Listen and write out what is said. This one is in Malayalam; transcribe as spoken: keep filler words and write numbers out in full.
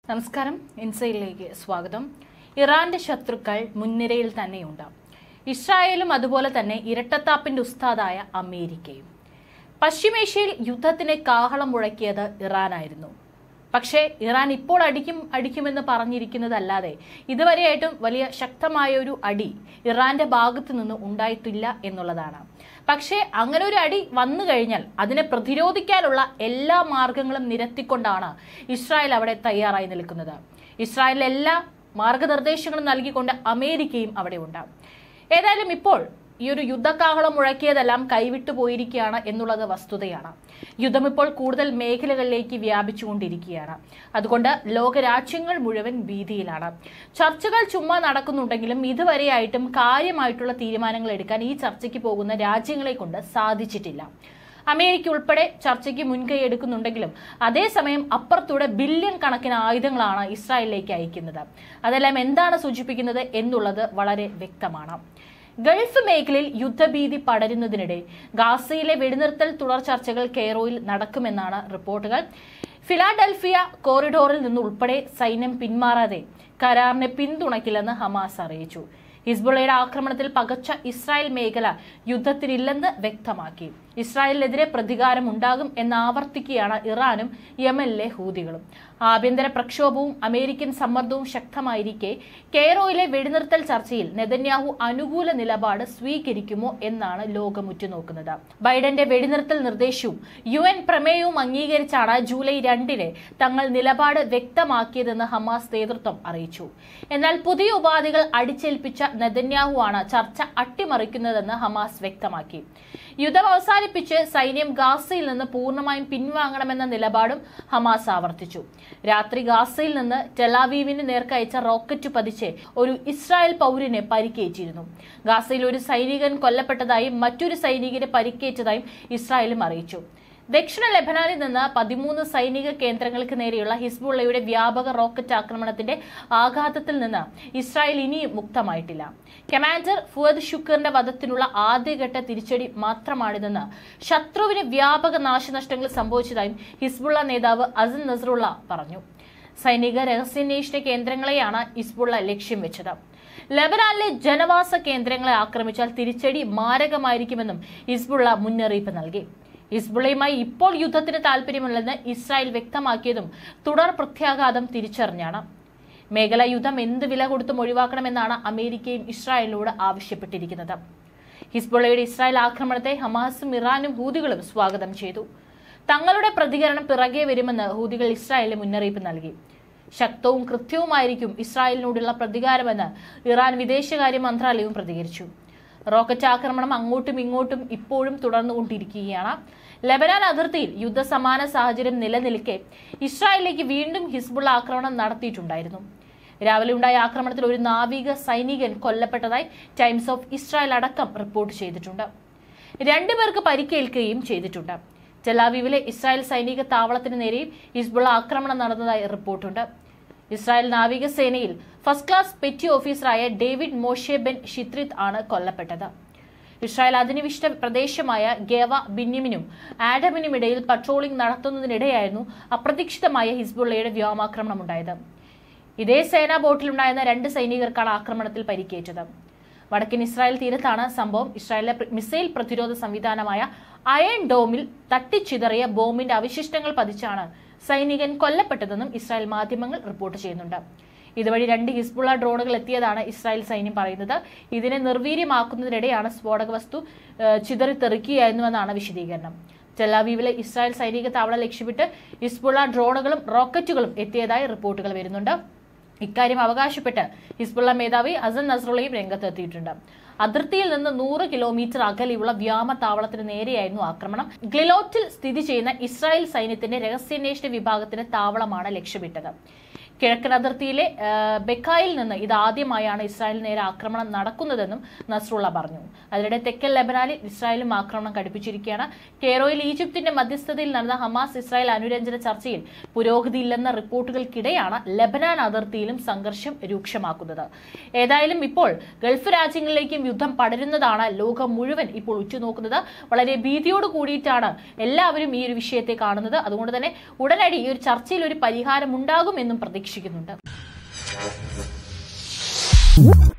നമസ്കാരം, ഇൻസൈഡിലേക്ക് സ്വാഗതം. ഇറാന്റെ ശത്രുക്കൾ മുൻനിരയിൽ തന്നെയുണ്ട്. ഇസ്രായേലും അതുപോലെ തന്നെ ഇരട്ടത്താപ്പിന്റെ ഉസ്താദായ അമേരിക്കയും. പശ്ചിമേഷ്യയിൽ യുദ്ധത്തിന് കാഹളം മുഴക്കിയത് ഇറാനായിരുന്നു. പക്ഷേ ഇറാൻ ഇപ്പോൾ അടിക്കും അടിക്കുമെന്ന് പറഞ്ഞിരിക്കുന്നതല്ലാതെ ഇതുവരെയായിട്ടും വലിയ ശക്തമായ ഒരു അടി ഇറാന്റെ ഭാഗത്തു നിന്ന് ഉണ്ടായിട്ടില്ല എന്നുള്ളതാണ്. പക്ഷേ അങ്ങനെ ഒരു അടി വന്നു കഴിഞ്ഞാൽ അതിനെ പ്രതിരോധിക്കാനുള്ള എല്ലാ മാർഗങ്ങളും നിരത്തിക്കൊണ്ടാണ് ഇസ്രായേൽ അവിടെ തയ്യാറായി നിൽക്കുന്നത്. ഇസ്രായേലിൽ എല്ലാ മാർഗനിർദ്ദേശങ്ങളും നൽകിക്കൊണ്ട് അമേരിക്കയും അവിടെ ഉണ്ട്. ഏതായാലും ഇപ്പോൾ ഈ ഒരു യുദ്ധക്കാഹളം മുഴക്കിയതെല്ലാം കൈവിട്ടു പോയിരിക്കുകയാണ് എന്നുള്ളത് വസ്തുതയാണ്. യുദ്ധം ഇപ്പോൾ കൂടുതൽ മേഖലകളിലേക്ക് വ്യാപിച്ചുകൊണ്ടിരിക്കുകയാണ്. അതുകൊണ്ട് ലോകരാജ്യങ്ങൾ മുഴുവൻ ഭീതിയിലാണ്. ചർച്ചകൾ ചുമ്മാ നടക്കുന്നുണ്ടെങ്കിലും ഇതുവരെയായിട്ടും കാര്യമായിട്ടുള്ള തീരുമാനങ്ങൾ എടുക്കാൻ ഈ ചർച്ചയ്ക്ക് പോകുന്ന രാജ്യങ്ങളെ കൊണ്ട് സാധിച്ചിട്ടില്ല. അമേരിക്ക ഉൾപ്പെടെ ചർച്ചയ്ക്ക് മുൻകൈ എടുക്കുന്നുണ്ടെങ്കിലും അതേസമയം അപ്പുറത്തൂടെ ബില്യൺ കണക്കിന് ആയുധങ്ങളാണ് ഇസ്രായേലിലേക്ക് അയക്കുന്നത്. അതെല്ലാം എന്താണ് സൂചിപ്പിക്കുന്നത് എന്നുള്ളത് വളരെ വ്യക്തമാണ്. ഗൾഫ് മേഖലയിൽ യുദ്ധഭീതി പടരുന്നതിനിടെ ഗാസയിലെ വെടിനിർത്തൽ തുടർ ചർച്ചകൾ കെയ്റോയിൽ നടക്കുമെന്നാണ് റിപ്പോർട്ടുകൾ. ഫിലാഡൽഫിയ കോറിഡോറിൽ നിന്നുൾപ്പെടെ സൈന്യം പിന്മാറാതെ കരാറിനെ പിന്തുണയ്ക്കില്ലെന്ന് ഹമാസ് അറിയിച്ചു. ഹിസ്ബുള്ളയുടെ ആക്രമണത്തിൽ പകച്ച ഇസ്രായേൽ മേഖല യുദ്ധത്തിനില്ലെന്ന് വ്യക്തമാക്കി. ഇസ്രായേലിനെതിരെ പ്രതികാരം ഉണ്ടാകും എന്നാവർത്തിക്കുകയാണ് ഇറാനും യമനിലെ ഹൂതികളും. ആഭ്യന്തര പ്രക്ഷോഭവും അമേരിക്കൻ സമ്മർദ്ദവും ശക്തമായിരിക്കെ കെയ്റോയിലെ വെടിനിർത്തൽ ചർച്ചയിൽ നെതന്യാഹു അനുകൂല നിലപാട് സ്വീകരിക്കുമോ എന്നാണ് ലോകം ഉറ്റുനോക്കുന്നത്. ബൈഡന്റെ വെടിനിർത്തൽ നിർദ്ദേശവും യു എൻ പ്രമേയവും അംഗീകരിച്ചാണ് ജൂലൈ രണ്ടിന് തങ്ങൾ നിലപാട് വ്യക്തമാക്കിയതെന്ന് ഹമാസ് നേതൃത്വം അറിയിച്ചു. എന്നാൽ പുതിയ ഉപാധികൾ അടിച്ചേൽപ്പിച്ച നെതന്യാഹു ആണ് ചർച്ച അട്ടിമറിക്കുന്നതെന്ന് ഹമാസ് വ്യക്തമാക്കി. യുദ്ധം അവസാനിപ്പിച്ച് സൈന്യം ഗാസയിൽ നിന്ന് പൂർണ്ണമായും പിൻവാങ്ങണമെന്ന നിലപാടും ഹമാസ് ആവർത്തിച്ചു. രാത്രി ഗാസയിൽ നിന്ന് ടെലാവീവിന് നേർക്കയച്ച റോക്കറ്റ് പതിച്ച് ഒരു ഇസ്രായേൽ പൗരനെ പരിക്കേറ്റിരുന്നു. ഗാസയിൽ ഒരു സൈനികൻ കൊല്ലപ്പെട്ടതായും മറ്റൊരു സൈനികന് പരിക്കേറ്റതായും ഇസ്രായേലും അറിയിച്ചു. ദക്ഷിണ ലെബനാനിൽ നിന്ന് പതിമൂന്ന് സൈനിക കേന്ദ്രങ്ങൾക്ക് നേരെയുള്ള ഹിസ്ബുള്ളയുടെ വ്യാപക റോക്കറ്റ് ആക്രമണത്തിന്റെ ആഘാതത്തിൽ നിന്ന് ഇസ്രായേൽ ഇനിയും മുക്തമായിട്ടില്ല. കമാൻഡർ ഫുവദ് ഷുക്കൂറിന്റെ വധത്തിനുള്ള ആദ്യഘട്ട തിരിച്ചടി മാത്രമാണിതെന്ന് ശത്രുവിന് വ്യാപക നാശനഷ്ടങ്ങൾ സംഭവിച്ചതായും ഹിസ്ബുള്ള നേതാവ് അസൻ നസ്രുള്ള പറഞ്ഞു. സൈനിക രഹസ്യാന്വേഷണ കേന്ദ്രങ്ങളെയാണ് ഹിസ്ബുള്ള ലക്ഷ്യം വെച്ചത്. ലെബനാനിലെ ജനവാസ കേന്ദ്രങ്ങളെ ആക്രമിച്ചാൽ തിരിച്ചടി മാരകമായിരിക്കുമെന്നും ഹിസ്ബുള്ള മുന്നറിയിപ്പ് നൽകി. ഹിസ്ബുള്ളയുമായി ഇപ്പോൾ യുദ്ധത്തിന് താല്പര്യമില്ലെന്ന് ഇസ്രായേൽ വ്യക്തമാക്കിയതും തുടർ പ്രത്യാഘാതം തിരിച്ചറിഞ്ഞാണ്. മേഖലാ യുദ്ധം എന്ത് വില കൊടുത്തും ഒഴിവാക്കണമെന്നാണ് അമേരിക്കയും ഇസ്രായേലിനോട് ആവശ്യപ്പെട്ടിരിക്കുന്നത്. ഹിസ്ബുള്ളയുടെ ഇസ്രായേൽ ആക്രമണത്തെ ഹമാസും ഇറാനും ഹൂതികളും സ്വാഗതം ചെയ്തു. തങ്ങളുടെ പ്രതികരണം പിറകെ വരുമെന്ന് ഹൂതികൾ ഇസ്രായേലിന് മുന്നറിയിപ്പ് നൽകി. ശക്തവും കൃത്യവുമായിരിക്കും ഇസ്രായേലിനോടുള്ള പ്രതികാരമെന്ന് ഇറാൻ വിദേശകാര്യ മന്ത്രാലയവും പ്രതികരിച്ചു. റോക്കറ്റ് ആക്രമണം അങ്ങോട്ടും ഇങ്ങോട്ടും ഇപ്പോഴും തുടർന്നുകൊണ്ടിരിക്കുകയാണ്. ലെബനാൻ അതിർത്തിയിൽ യുദ്ധസമാന സാഹചര്യം നിലനിൽക്കെ ഇസ്രായേലിലേക്ക് വീണ്ടും ഹിസ്ബുള്ള ആക്രമണം നടത്തിയിട്ടുണ്ടായിരുന്നു. രാവിലെ ഉണ്ടായ ആക്രമണത്തിൽ ഒരു നാവിക സൈനികൻ കൊല്ലപ്പെട്ടതായി ടൈംസ് ഓഫ് ഇസ്രായേൽ അടക്കം റിപ്പോർട്ട് ചെയ്തിട്ടുണ്ട്. രണ്ടുപേർക്ക് പരിക്കേൽക്കുകയും ചെയ്തിട്ടുണ്ട്. ടെലാവീവിലെ ഇസ്രായേൽ സൈനിക താവളത്തിന് നേരെയും ഹിസ്ബുള്ള ആക്രമണം നടന്നതായി റിപ്പോർട്ടുണ്ട്. ഇസ്രായേൽ നാവികസേനയിൽ ഫസ്റ്റ് ക്ലാസ് പെറ്റി ഓഫീസറായ ഡേവിഡ് മോഷെ ബെൻ ഷിത്രിത് ആണ് കൊല്ലപ്പെട്ടത്. ഇസ്രായേൽ അധിനിവിഷ്ട പ്രദേശമായ ഗേവ ബിന്യമിനും ആഡമിനും ഇടയിൽ പട്രോളിംഗ് നടത്തുന്നതിനിടെയായിരുന്നു അപ്രതീക്ഷിതമായ ഹിസ്ബുള്ളയുടെ വ്യോമാക്രമണം ഉണ്ടായത്. ഇതേ സേനാ ബോട്ടിലുണ്ടായിരുന്ന രണ്ട് സൈനികർക്കാണ് ആക്രമണത്തിൽ പരിക്കേറ്റത്. വടക്കൻ ഇസ്രായേൽ തീരത്താണ് സംഭവം. ഇസ്രായേലിലെ മിസൈൽ പ്രതിരോധ സംവിധാനമായ അയൺ ഡോമിൽ തട്ടിച്ചിതറിയ ബോംബിന്റെ അവശിഷ്ടങ്ങൾ പതിച്ചാണ് സൈനികൻ കൊല്ലപ്പെട്ടതെന്നും ഇസ്രായേൽ മാധ്യമങ്ങൾ റിപ്പോർട്ട് ചെയ്യുന്നുണ്ട്. ഇതുവഴി രണ്ട് ഹിസ്ബുള്ള ഡ്രോണുകൾ എത്തിയതാണ് ഇസ്രായേൽ സൈന്യം പറയുന്നത്. ഇതിനെ നിർവീര്യമാക്കുന്നതിനിടെയാണ് സ്ഫോടക വസ്തു ചിതറിത്തെറിക്കുകയായിരുന്നുവെന്നാണ് വിശദീകരണം. ടെലാവീവിലെ ഇസ്രായേൽ സൈനിക താവളം ലക്ഷ്യമിട്ട് ഹിസ്ബുള്ള ഡ്രോണുകളും റോക്കറ്റുകളും എത്തിയതായി റിപ്പോർട്ടുകൾ വരുന്നുണ്ട്. ഇക്കാര്യം അവകാശപ്പെട്ട് ഹിസ്ബുള്ള മേധാവി അസൻ നസ്രുള്ളയും രംഗത്തെത്തിയിട്ടുണ്ട്. അതിർത്തിയിൽ നിന്ന് നൂറ് കിലോമീറ്റർ അകലെയുള്ള വ്യോമതാവളത്തിന് നേരെയായിരുന്നു ആക്രമണം. ഗ്ലിലോറ്റിൽ സ്ഥിതി ചെയ്യുന്ന ഇസ്രായേൽ സൈന്യത്തിന്റെ രഹസ്യാന്വേഷണ വിഭാഗത്തിന്റെ താവളമാണ് ലക്ഷ്യമിട്ടത്. കിഴക്കൻ അതിർത്തിയിലെ ബെക്കായിൽ നിന്ന് ഇതാദ്യമായാണ് ഇസ്രായേൽ നേരെ ആക്രമണം നടക്കുന്നതെന്നും നസ്രുള്ള പറഞ്ഞു. അതിനിടെ തെക്കൻ ലെബനാനിൽ ഇസ്രായേലും ആക്രമണം കടുപ്പിച്ചിരിക്കുകയാണ്. കെയ്റോയിൽ ഈജിപ്തിന്റെ മധ്യസ്ഥതയിൽ നടന്ന ഹമാസ് ഇസ്രായേൽ അനുരഞ്ജന ചർച്ചയിൽ പുരോഗതിയില്ലെന്ന റിപ്പോർട്ടുകൾക്കിടെയാണ് ലെബനാൻ അതിർത്തിയിലും സംഘർഷം രൂക്ഷമാക്കുന്നത്. ഏതായാലും ഇപ്പോൾ ഗൾഫ് രാജ്യങ്ങളിലേക്കും യുദ്ധം പടരുന്നതാണ് ലോകം മുഴുവൻ ഇപ്പോൾ ഉറ്റുനോക്കുന്നത്. വളരെ ഭീതിയോട് കൂടിയിട്ടാണ് എല്ലാവരും ഈ ഒരു വിഷയത്തെ കാണുന്നത്. അതുകൊണ്ട് തന്നെ ഉടനടി ഈ ഒരു ചർച്ചയിൽ ഒരു പരിഹാരം ഉണ്ടാകുമെന്നും പ്രതീക്ഷ പ്രതീക്ഷിക്കുന്നുണ്ട്.